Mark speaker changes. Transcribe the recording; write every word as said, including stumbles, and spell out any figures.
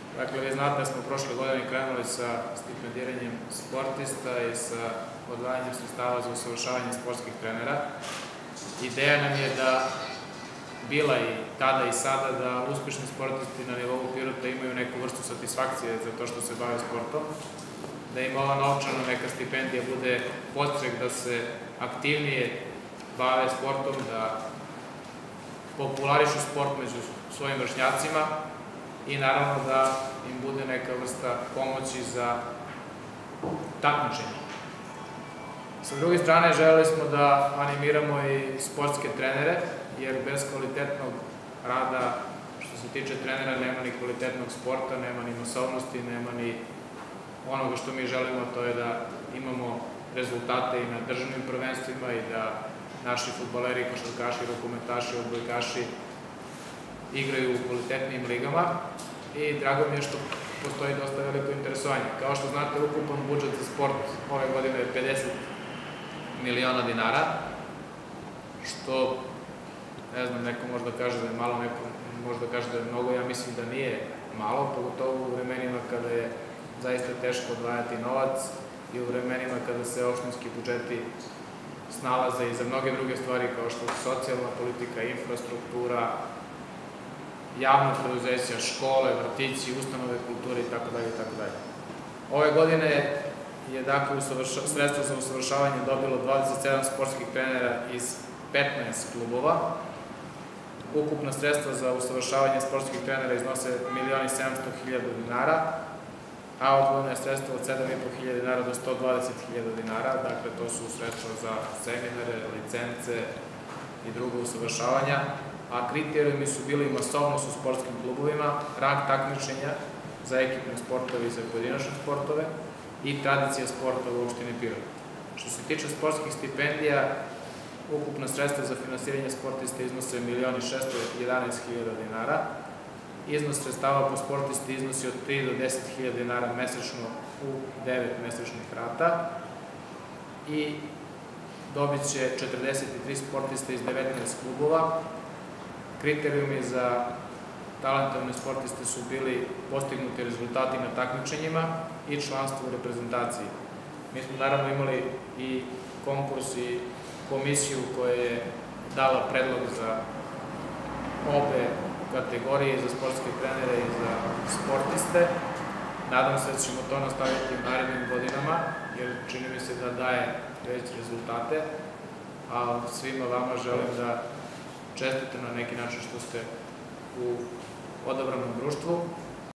Speaker 1: Dakle, vi znate da smo prošle godine krenuli sa stipendiranjem sportista i sa odvajanjem sredstava za usavršavanje sportskih trenera. Ideja nam je da, bila i tada i sada, da uspešni sportisti na nivou Pirota imaju neku vrstu satisfakcije za to što se bave sportom, da im ova novčana neka stipendija bude podstrek da se aktivnije bave sportom, da popularišu sport među svojim vršnjacima i naravno da im bude neka vrsta pomoći za takmičenje. Sa druge strane, želeli smo da animiramo i sportske trenere, jer bez kvalitetnog rada, što se tiče trenera, nema ni kvalitetnog sporta, nema ni masovnosti, nema ni onoga što mi želimo, to je da imamo rezultate i na državnim prvenstvima i da naši fudbaleri, košarkaši, rukometaši, odbojkaši igraju u kvalitetnijim ligama i drago mi je što postoji dosta veliko interesovanje. Kao što znate, ukupan budžet za sport ove godine je pedeset miliona dinara, što, ne znam, neko može da kaže da je malo, neko može da kaže da je mnogo, ja mislim da nije malo, pogotovo u vremenima kada je zaista teško odvajati novac i u vremenima kada se opštinski budžeti snalaze i za mnoge druge stvari kao što je socijalna politika, infrastruktura, javna preduzeća, škole, vrtići, ustanove kulture itd. Ove godine je dakle sredstvo za usavršavanje dobilo dvadeset sedam sportskih trenera iz petnaest klubova. Ukupna sredstva za usavršavanje sportskih trenera iznose milion i sedamsto hiljada dinara, a odvojeno je sredstvo od sedam i po hiljada dinara do sto dvadeset hiljada dinara. Dakle, to su sredstva za seminare, licence i druga usavršavanja, a kriterijumi su bili masovnost u sportskim klubovima, rang takmičenja za ekipne sportove i za pojedinačne sportove i tradicija sporta u opštini Pirot. Što se tiče sportskih stipendija, ukupna sredstva za finansiranje sportista iznose milion i šesto jedanaest hiljada dinara. Iznos sredstava po sportisti iznosi od tri do deset hiljada dinara mesečno u devet mesečnih rata i dobit će četrdeset tri sportista iz devetnaest klubova. Kriterijumi za talentovne sportiste su bili postignuti rezultati na takmičenjima i članstvo u reprezentaciji. Mi smo naravno imali i konkurs i komisiju koja je dala predlog za obe kategorije, za sportske trenere i za sportiste. Nadam se da ćemo to nastaviti u narednim godinama, jer čini mi se da daje već rezultate, a svima vama želim da čestite na neki način što ste u odabranom društvu